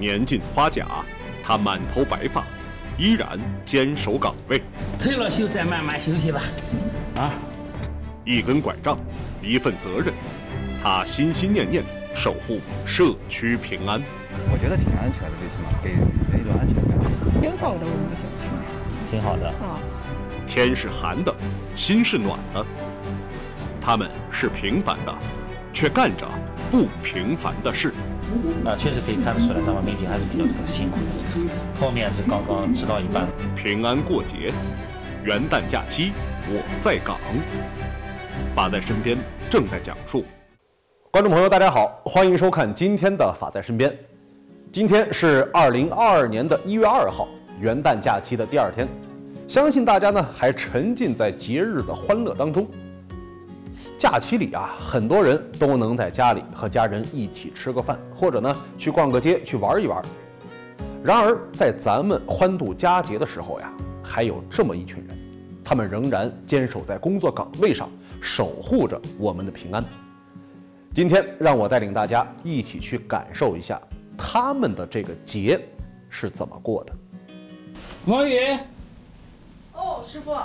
年近花甲，他满头白发，依然坚守岗位。 退了休再慢慢休息吧。 一根拐杖，一份责任，他心心念念守护社区平安。 我觉得挺安全的，最起码给人一种安全感。 挺好的，我们的小区。 挺好的啊。 天是寒的，心是暖的。他们是平凡的，却干着不平凡的事。 确实可以看得出来，咱们民警还是比较辛苦的。后面是刚刚吃到一半。 平安过节，元旦假期，我在岗。法在身边正在讲述。观众朋友，大家好，欢迎收看今天的法在身边。今天是2022年的1月2号，元旦假期的第2天。相信大家呢还沉浸在节日的欢乐当中。假期里啊，很多人都能在家里和家人一起吃个饭，或者呢去逛个街，去玩一玩。然而，在咱们欢度佳节的时候呀，还有这么一群人，他们仍然坚守在工作岗位上，守护着我们的平安。今天，让我带领大家一起去感受一下他们的这个节是怎么过的。 王宇， 师傅。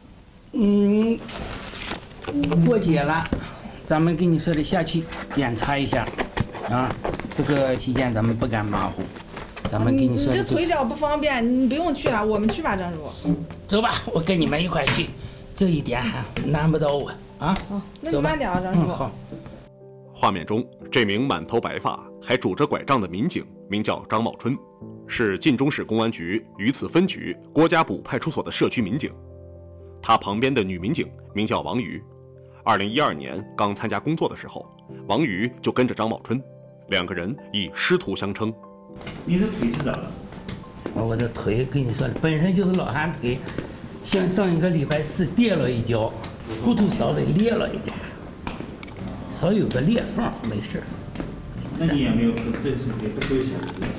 过节了，咱们跟你说的下去检查一下，这个期间咱们不敢马虎，咱们跟你说的。 你这腿脚不方便，你不用去了，我们去吧，张师傅。 走吧，我跟你们一块去，这一点还难不倒我啊。 好，那你慢点啊，张师傅。 好。 画面中，这名满头白发还拄着拐杖的民警名叫张茂春，是晋中市公安局榆次分局郭家堡派出所的社区民警。他旁边的女民警名叫王瑜。2012年刚参加工作的时候，王瑜就跟着张茂春，两个人以师徒相称。 你的腿是咋了？我的腿跟你说了，本身就是老寒腿，像上一个礼拜4跌了一跤，骨头稍微裂了一点，稍有个裂缝，没事。 那你也没有这是也不危险。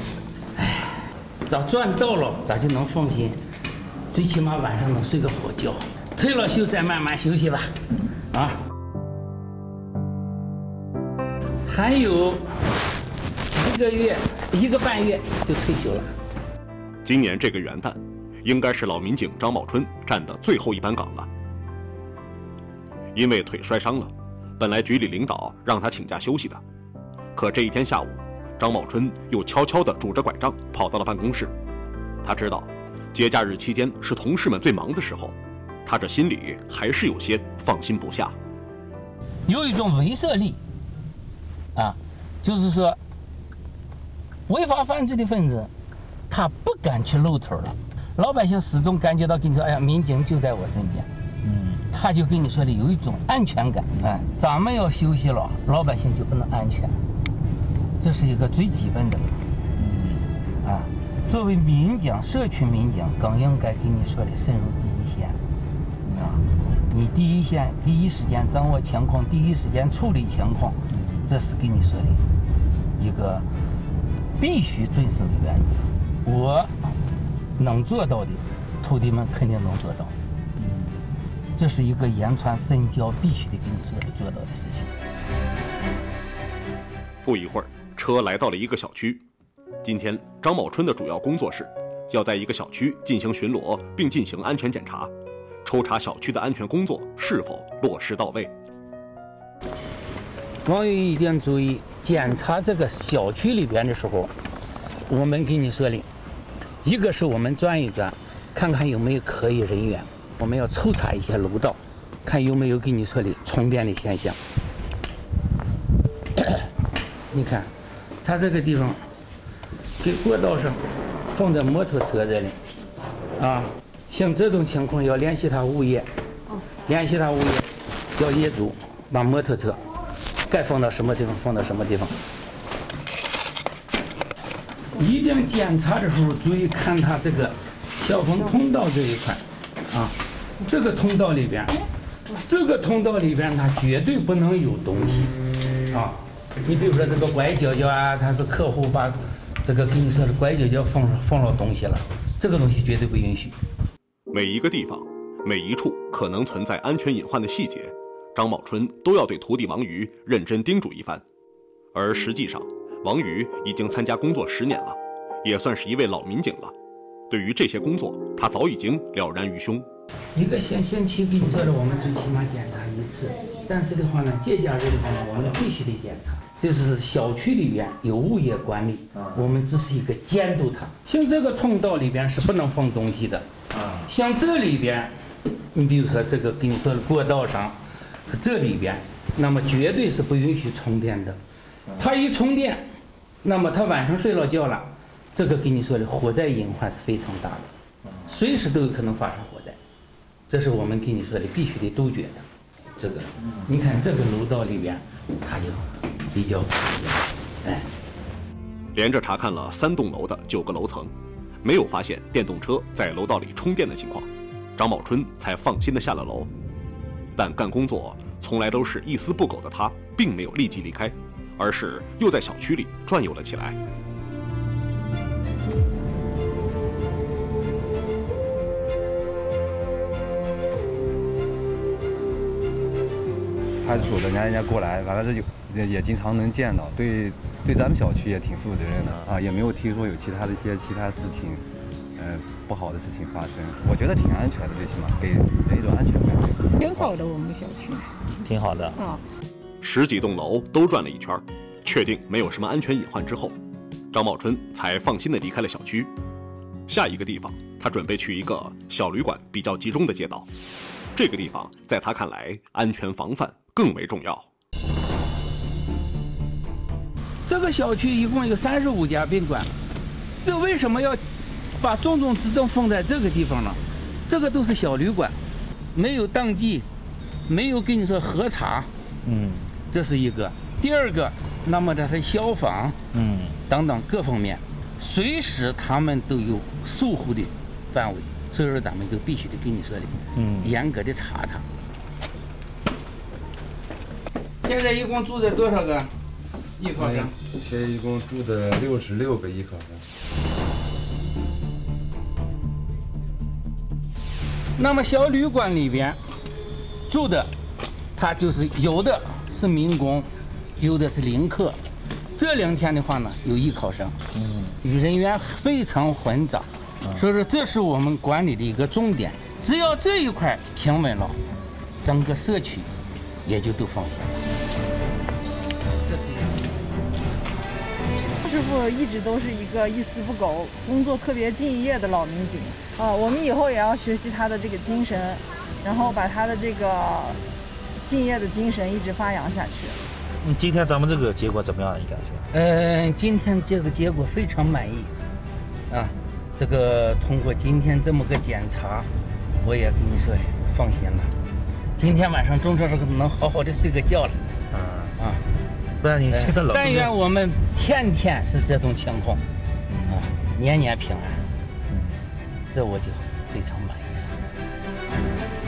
咋赚到了，咋就能放心？最起码晚上能睡个好觉。退了休再慢慢休息吧。还有1个半月就退休了。 今年这个元旦，应该是老民警张茂春站的最后一班岗了。因为腿摔伤了，本来局里领导让他请假休息的，可这一天下午，张茂春又悄悄地拄着拐杖跑到了办公室。他知道，节假日期间是同事们最忙的时候，他这心里还是有些放心不下。 有一种威慑力，就是说，违法犯罪的分子，他不敢去露头了。老百姓始终感觉到跟你说，哎呀，民警就在我身边，他就跟你说的有一种安全感。咱们要休息了，老百姓就不能安全，这是一个最基本的。作为民警，社区民警更应该跟你说的深入第一线。你第一时间掌握情况，第一时间处理情况，这是跟你说的一个必须遵守的原则。我能做到的，徒弟们肯定能做到。这是一个言传身教必须得跟你说的做到的事情。 不一会儿，车来到了一个小区。今天张茂春的主要工作是要在一个小区进行巡逻，并进行安全检查，抽查小区的安全工作是否落实到位。 王宇一定注意，检查这个小区里边的时候，我们跟你说的，一个是我们转一转，看看有没有可疑人员，我们要抽查一些楼道，看有没有跟你说的重叠的现象。你看，他这个地方给过道上放着摩托车这里，像这种情况要联系他物业，叫业主把摩托车该放到什么地方放到什么地方。一定检查的时候注意看他这个消防通道这一块，这个通道里边它绝对不能有东西，你比如说这个拐角角他的客户把这个跟你说的拐角角放了东西了，这个东西绝对不允许。 每一个地方，每一处可能存在安全隐患的细节，张茂春都要对徒弟王瑜认真叮嘱一番。而实际上，王瑜已经参加工作10年了， 也算是一位老民警了。对于这些工作，他早已经了然于胸。 一个星期跟你说的，我们最起码检查1次，但是的话呢，节假日的话呢，我们必须得检查。就是小区里边有物业管理，我们只是一个监督它。像这个通道里边是不能放东西的，像这里边，你比如说这个跟你说的过道上，这里边，那么绝对是不允许充电的。它一充电，那么他晚上睡了觉了，这个跟你说的火灾隐患是非常大的，随时都有可能发生火灾，这是我们跟你说的必须得杜绝的。这个，你看这个楼道里边，它就比较哎。 连着查看了3栋楼的9个楼层，没有发现电动车在楼道里充电的情况，张茂春才放心地下了楼。但干工作从来都是一丝不苟的他，并没有立即离开，而是又在小区里转悠了起来。 派出所的人家过来，完了这也经常能见到，对咱们小区也挺负责任的啊，也没有听说有其他事情，不好的事情发生。我觉得挺安全的，最起码给人一种安全感。 挺好的，我们小区挺好的啊。 10几栋楼都转了一圈，确定没有什么安全隐患之后，张茂春才放心地离开了小区。下一个地方，他准备去一个小旅馆比较集中的街道。这个地方在他看来，安全防范更为重要。 这个小区一共有35家宾馆，这为什么要把重中之重放在这个地方呢？这个都是小旅馆，没有登记，没有跟你说核查，这是一个。第二个，那么这是消防，等等各方面，随时他们都有疏忽的范围，所以说咱们就必须得跟你说的，严格的查它。现在一共住着多少个艺考生？ 现在一共住的66个艺考生。 那么小旅馆里边住的，他就是有的是民工，有的是临客。这2天的话呢，有艺考生，人员非常混杂，所以说这是我们管理的一个重点。只要这一块平稳了，整个社区也就都放心了。这是师傅一直都是一个一丝不苟、工作特别敬业的老民警啊，我们以后也要学习他的这个精神，然后把他的这个敬业的精神一直发扬下去。 今天咱们这个结果怎么样？你感觉？ 今天这个结果非常满意，啊，这个通过今天这么个检查，我也跟你说放心了。今天晚上中午能好好的睡个觉了。 不然你现在老但愿我们天天是这种情况，年年平安，这我就非常满意了。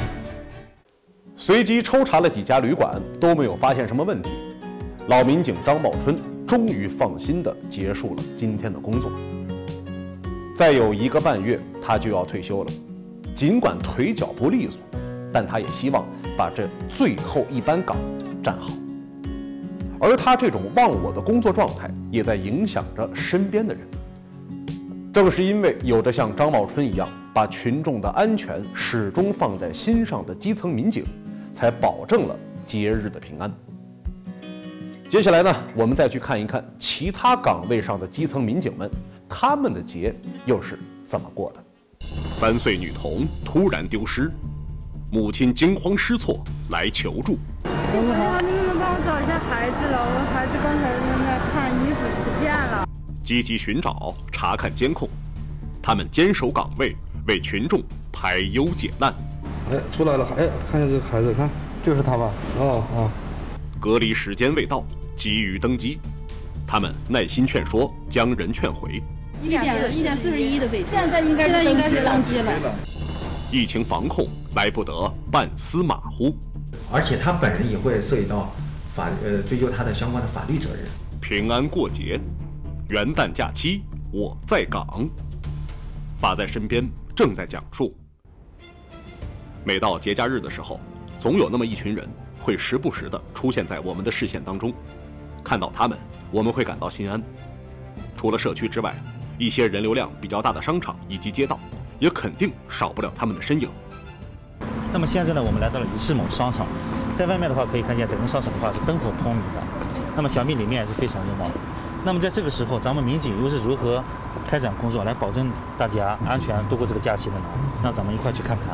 随机抽查了几家旅馆，都没有发现什么问题。老民警张茂春终于放心地结束了今天的工作。再有1个半月，他就要退休了。尽管腿脚不利索，但他也希望把这最后一班岗站好。而他这种忘我的工作状态，也在影响着身边的人。正是因为有着像张茂春一样把群众的安全始终放在心上的基层民警，才保证了节日的平安。接下来呢，我们再去看一看其他岗位上的基层民警们，他们的节又是怎么过的。3岁女童突然丢失，母亲惊慌失措来求助。 你们帮我找一下孩子了，我孩子刚才在那看衣服不见了。 积极寻找，查看监控，他们坚守岗位，为群众排忧解难。 出来了，看见这个孩子，看就是他吧？ 隔离时间未到，急于登机，他们耐心劝说，将人劝回。 1点41的飞机， 现在应该是登机了。 疫情防控来不得半丝马虎， 而且他本人也会涉及到追究他的相关的法律责任。 平安过节，元旦假期我在岗，法在身边正在讲述。每到节假日的时候，总有那么一群人会时不时地出现在我们的视线当中，看到他们，我们会感到心安。除了社区之外， 一些人流量比较大的商场以及街道，也肯定少不了他们的身影。 那么现在呢，我们来到了李世某商场，在外面的话可以看见整个商场的话是灯火通明的，那么想必里面也是非常热闹的。那么在这个时候，咱们民警又是如何开展工作来保证大家安全度过这个假期的呢？让咱们一块去看看。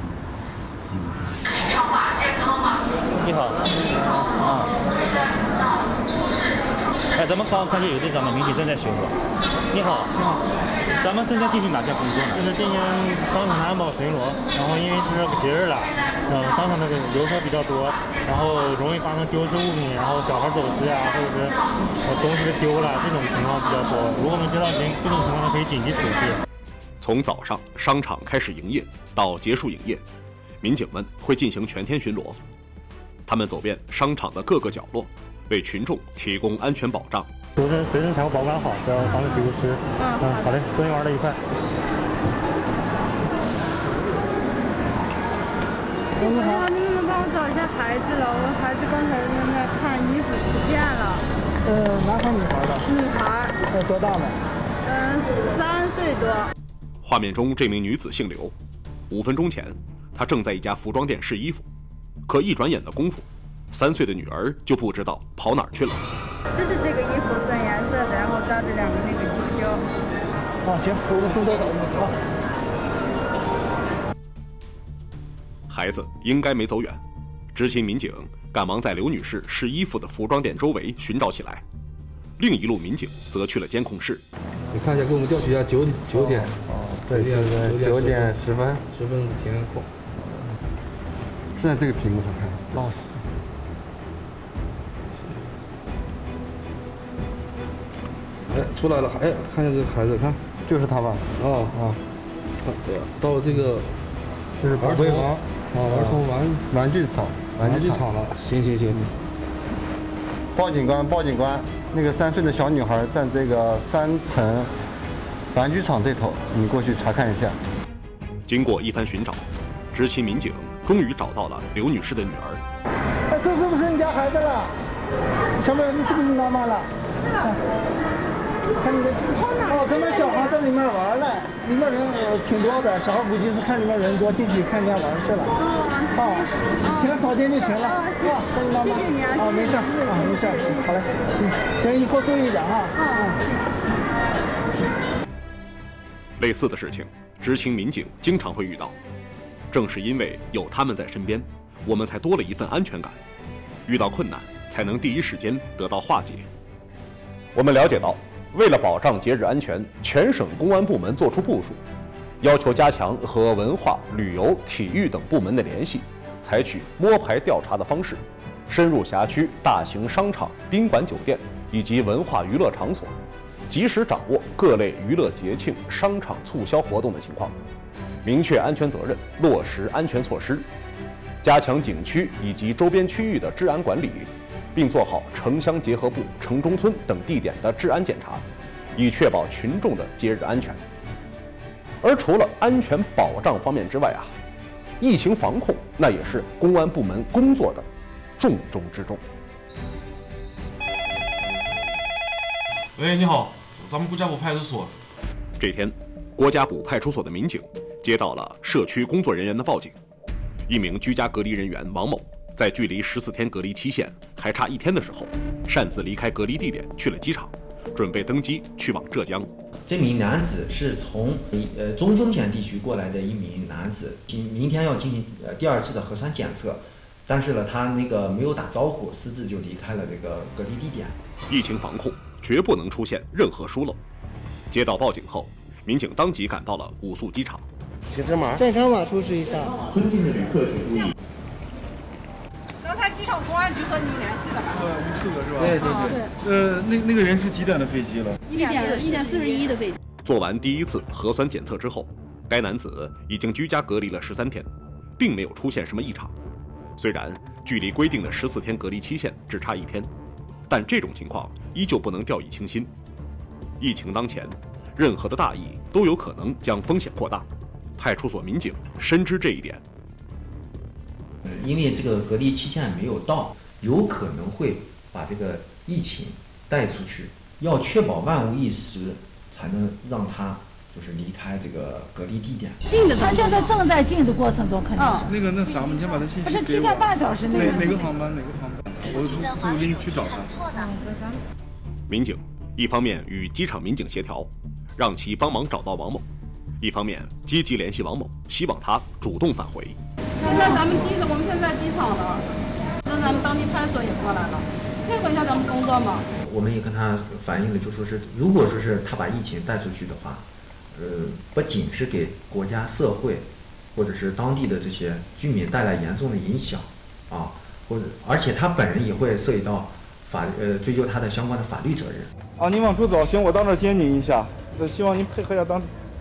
你好，哎，咱们刚刚看见有队长的民警正在巡逻。你好，咱们正在进行哪项工作呢？ 就是进行商场的安保巡逻，然后因为是节日了，商场的游客比较多，然后容易发生丢失物品，然后小孩走失呀，或者是东西丢了这种情况比较多。如果我们接到这种情况，可以紧急处置。 从早上商场开始营业到结束营业，民警们会进行全天巡逻。他们走遍商场的各个角落，为群众提供安全保障。 随身财物保管好，不要防止丢失。好嘞，祝你玩的愉快。 你好，你能帮我找一下孩子了？我孩子刚才在那看衣服不见了。 男孩女孩的？ 女孩。 多大了 ？3岁多。 画面中这名女子姓刘，5分钟前，她正在一家服装店试衣服，可一转眼的功夫，3岁的女儿就不知道跑哪儿去了。 这是这个衣服本颜色的，然后扎的2个那个揪揪。 行，我送多少啊？ 孩子应该没走远，执勤民警赶忙在刘女士试衣服的服装店周围寻找起来。另一路民警则去了监控室。 你看一下，给我们调取一下9点。 对，9点10分的监控。 是在这个屏幕上看。 哦。哎，出来了！哎，看见这个孩子，看， 就是他吧？ 对呀，到了这个， 这是儿童玩具厂了。行。 报警官，那个3岁的小女孩在这个3层玩具厂这头，你过去查看一下。 经过一番寻找，执勤民警终于找到了刘女士的女儿。 哎，这是不是你家孩子了？小妹，这是不是你妈妈了？看你的，咱们小孩在里面玩呢，里面人挺多的，小孩估计是看里面人多，进去看人家玩去了。行，早点就行了。 谢谢你啊。 没事没事，好嘞。行，以后注意点哈。 类似的事情，执勤民警经常会遇到。正是因为有他们在身边，我们才多了一份安全感。遇到困难，才能第一时间得到化解。我们了解到，为了保障节日安全，全省公安部门作出部署，要求加强和文化、旅游、体育等部门的联系，采取摸排调查的方式，深入辖区大型商场、宾馆、酒店以及文化娱乐场所，及时掌握各类娱乐节庆、商场促销活动的情况，明确安全责任，落实安全措施，加强景区以及周边区域的治安管理，并做好城乡结合部、城中村等地点的治安检查，以确保群众的节日安全。而除了安全保障方面之外疫情防控那也是公安部门工作的重中之重。 喂，你好，咱们国家堡派出所。 这天，国家堡派出所的民警接到了社区工作人员的报警，一名居家隔离人员王某在距离14天隔离期限还差1天的时候，擅自离开隔离地点去了机场，准备登机去往浙江。 这名男子是从中风险地区过来的一名男子，明天要进行第2次的核酸检测，但是呢，他那个没有打招呼，私自就离开了这个隔离地点。 疫情防控绝不能出现任何疏漏。接到报警后，民警当即赶到了五宿机场。 健康码出示一下。 尊敬的旅客请注意。 刚才机场公安局和您联系的吧 ？4个是吧？对。那个人是几点的飞机了 ？1点41的飞机。 做完第1次核酸检测之后，该男子已经居家隔离了13天，并没有出现什么异常。虽然距离规定的14天隔离期限只差1天，但这种情况依旧不能掉以轻心。疫情当前，任何的大意都有可能将风险扩大。派出所民警深知这一点。 因为这个隔离期限没有到，有可能会把这个疫情带出去。要确保万无一失， 才能让他就是离开这个隔离地点。 进的，他现在正在进的过程中，肯定是。 那啥，你先把他信息不是提前半小时那个。 哪个航班？我给你去找他。 民警一方面与机场民警协调，让其帮忙找到王某，一方面积极联系王某，希望他主动返回。 现在我们现在机场了，跟咱们当地派出所也过来了，配合一下咱们工作嘛。 我们也跟他反映了，就说是如果说是他把疫情带出去的话，不仅是给国家社会或者是当地的这些居民带来严重的影响啊，而且他本人也会涉及到追究他的相关的法律责任。 啊，你往出走，行，我到那儿接你一下。希望您配合一下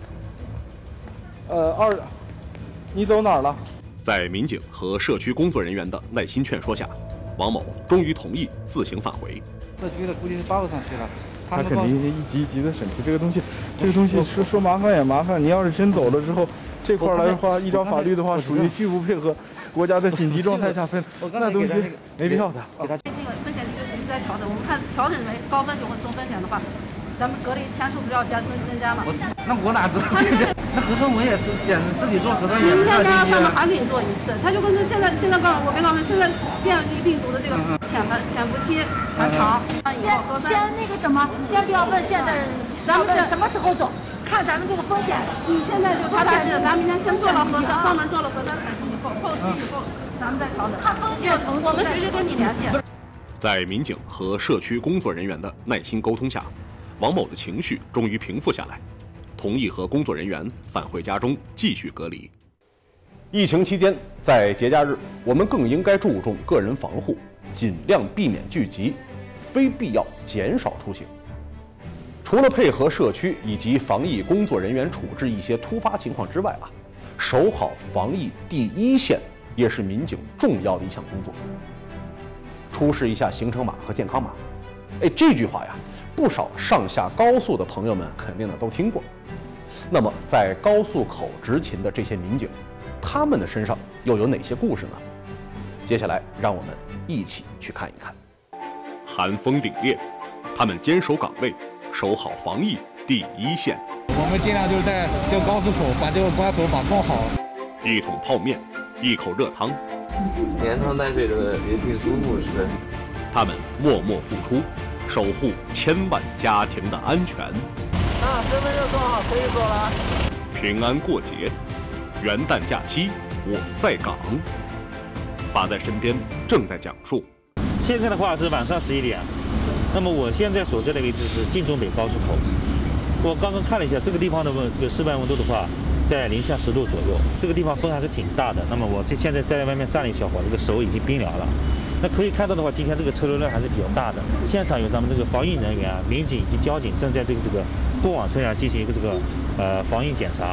你走哪儿了？ 在民警和社区工作人员的耐心劝说下，王某终于同意自行返回。 社区的估计是报上去了。 他肯定一级一级的审批，这个东西说麻烦也麻烦。你要是真走了之后，这块来的话，依照法律的话，属于拒不配合国家在紧急状态下分，那东西没必要的。 那个风险率就随时在调整，我们看调整为高风险或者中风险的话，咱们隔离天数不是要增加吗？ 那我哪知道？那核酸我也是自己做核酸也。 明天要上面还给你做一次，他就跟现在告诉我没告诉现在变异病毒的这个潜伏期还长。 先那个什么，先不要问现在咱们是什么时候走，看咱们这个风险。 你现在就踏踏实实，咱明天先做了核酸，上门做了核酸采集以后，后期以后咱们再调整。看风险程度，我们随时跟你联系。 在民警和社区工作人员的耐心沟通下，王某的情绪终于平复下来，同意和工作人员返回家中继续隔离。疫情期间，在节假日，我们更应该注重个人防护，尽量避免聚集，非必要减少出行。除了配合社区以及防疫工作人员处置一些突发情况之外守好防疫第一线也是民警重要的一项工作。出示一下行程码和健康码，这句话呀，不少上下高速的朋友们肯定都听过。那么，在高速口执勤的这些民警，他们的身上又有哪些故事呢？接下来，让我们一起去看一看。寒风凛冽，他们坚守岗位，守好防疫第一线。 我们尽量就是在这个高速口把这个关口把控好。 一桶泡面，一口热汤， 连汤带水的也挺舒服似的。 他们默默付出，守护千万家庭的安全。 身份证做好，可以走了。 平安过节，元旦假期，我在岗。法在身边正在讲述。 现在的话是晚上11点，那么我现在所在的位置是晋中北高速口。我刚刚看了一下这个地方的这个室外温度的话，在零下10度左右，这个地方风还是挺大的。那么我现在在外面站了一小会儿，这个手已经冰凉了。那可以看到的话，今天这个车流量还是比较大的。现场有咱们这个防疫人员、民警以及交警正在对这个过往车辆进行一个防疫检查。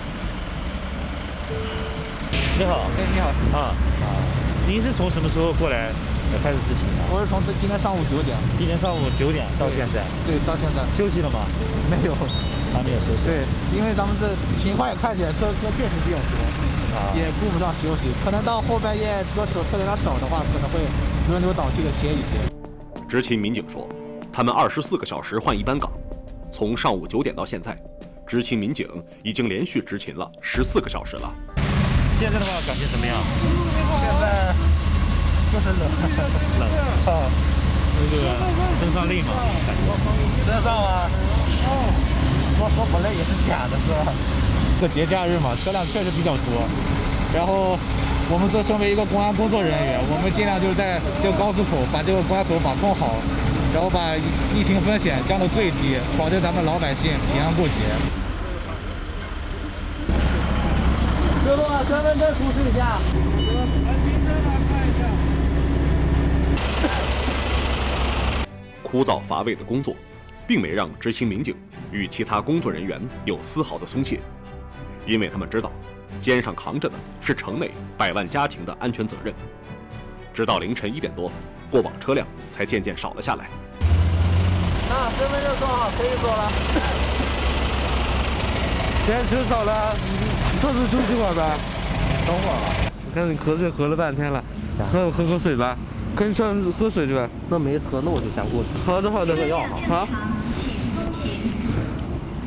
你好， 你好啊，您是从什么时候过来开始执勤的？ 我是从今天上午9点。 今天上午9点到现在。 对，到现在。 休息了吗？ 没有， 还没有休息。 对，因为咱们这情况也看起来车确实比较多。也顾不上休息，可能到后半夜车流量少的话，可能会轮流倒去的歇一歇。 执勤民警说，他们24个小时换一班岗，从上午9点到现在，执勤民警已经连续执勤了14个小时了。 现在的话感觉怎么样？ 现在就是冷， 这个身上累吗？ 身上啊，说不累也是假的，是吧？这节假日嘛，车辆确实比较多。然后我们身为一个公安工作人员，我们尽量就是在这个高速口把这个关口把控好，然后把疫情风险降到最低，保证咱们老百姓平安过节。 师傅，身份证出示一下。 枯燥乏味的工作，并没让执勤民警与其他工作人员有丝毫的松懈，因为他们知道，肩上扛着的是城内百万家庭的安全责任。直到凌晨1点多，过往车辆才渐渐少了下来。 身份证做好，可以走了。 天车少了，你坐着休息会儿呗。等会儿吧。我看你喝水喝了半天了，喝口水吧。可以上喝水去呗。 那没车，那我就先过去。 好的，这个药好。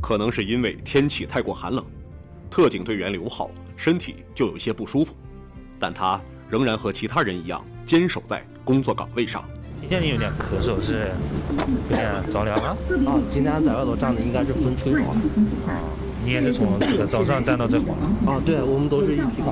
可能是因为天气太过寒冷，特警队员刘浩身体就有些不舒服，但他仍然和其他人一样坚守在工作岗位上。 今天你有点咳嗽，是有点着凉了？ 啊，今天在外头站的应该是风吹好了。 啊，你也是从这个早上站到这会儿了？ 啊，对，我们都是一批岗。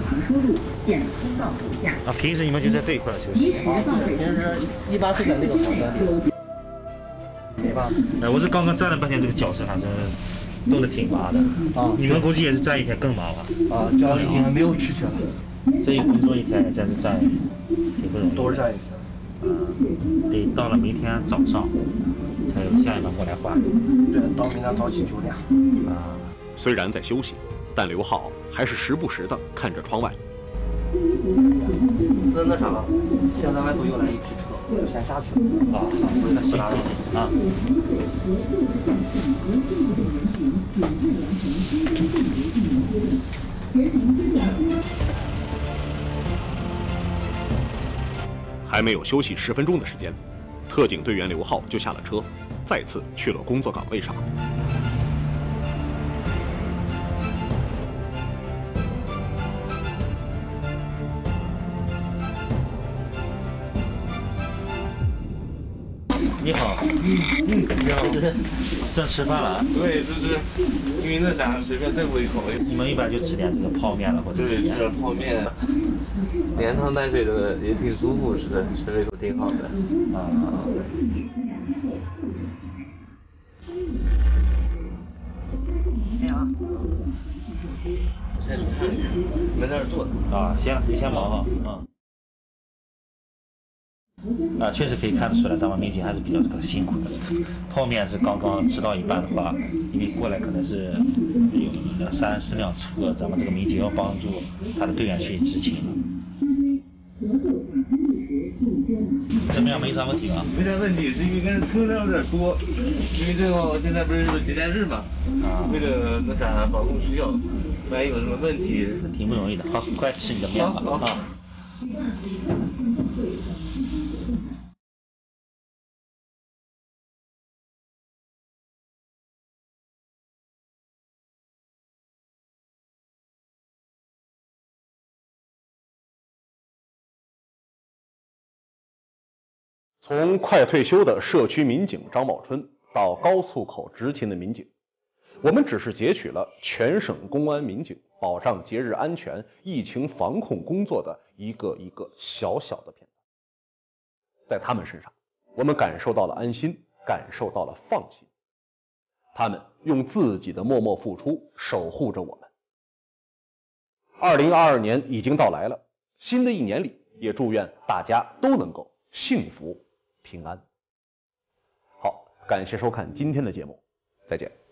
啊，平时你们就在这一块休息？ 平时一般是在那个房间里。没办法。 哎，我是刚刚站了半天，这个脚是反正冻得挺麻的。啊，你们估计也是站一天更麻吧？ 啊，脚已经没有知觉了。 这一工作一天，真是站挺不容易。 都是站一天。 得到了明天早上才有下一班过来换。 对，到明天早起9点。 啊，虽然在休息，但刘浩还是时不时地看着窗外。 那啥，现在外头又来一批车，我就先下去了。啊， 那行啊。 还没有休息10分钟的时间，特警队员刘浩就下了车，再次去了工作岗位上。 你好，你好，正吃饭了？ 对，就是因为那啥，随便对付一口。 你们一般就吃点这个泡面了，或者对，吃点泡面，连汤带水的也挺舒服，吃的吃胃口挺好的。啊。 你好。 先去看一看，你们在这儿坐着。 啊，行，你先忙啊，啊，确实可以看得出来，咱们民警还是比较这个辛苦的。这个泡面是刚刚吃到一半的话，因为过来可能是有2、3辆车，咱们这个民警要帮助他的队员去执勤。怎么样，没啥问题吧？ 没啥问题，是因为跟车辆有点多，因为这个现在不是节假日嘛，为了那啥保护需要，万一有什么问题， 挺不容易的。好，快吃你的面吧啊！ 从快退休的社区民警张茂春到高速口执勤的民警，我们只是截取了全省公安民警保障节日安全、疫情防控工作的一个小小的片段。在他们身上，我们感受到了安心，感受到了放心。他们用自己的默默付出守护着我们。2022年已经到来了，新的一年里，也祝愿大家都能够幸福平安。好，感谢收看今天的节目，再见。